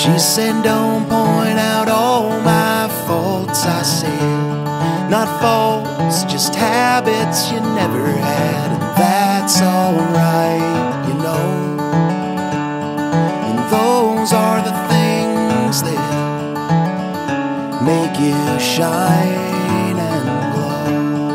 She said, don't point out all my faults. I said, not faults, just habits you never had, and that's alright, you know. And those are the things that make you shine and glow.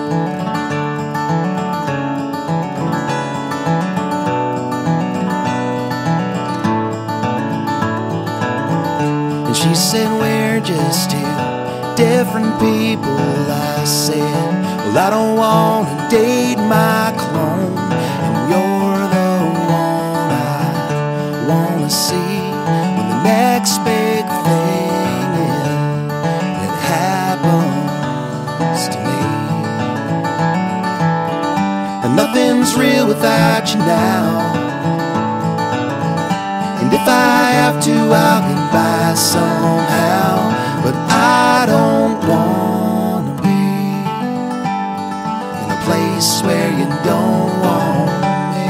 And she said, we're just two different people. I said, well, I don't want to date my clone, and you're the one I want to see when the next big thing is that happens to me. And nothing's real without you now, and if I have to, I'll get by somehow. But I don't want to be in a place where you don't want me.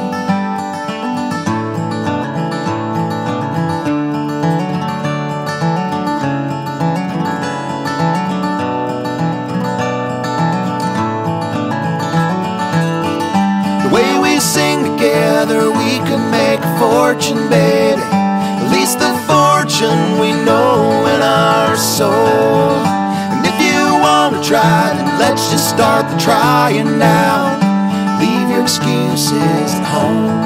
The way we sing together, we could make a fortune, baby. At least the fortune we know in our soul. And if you want to try, then let's just start the trying now. Leave your excuses at home.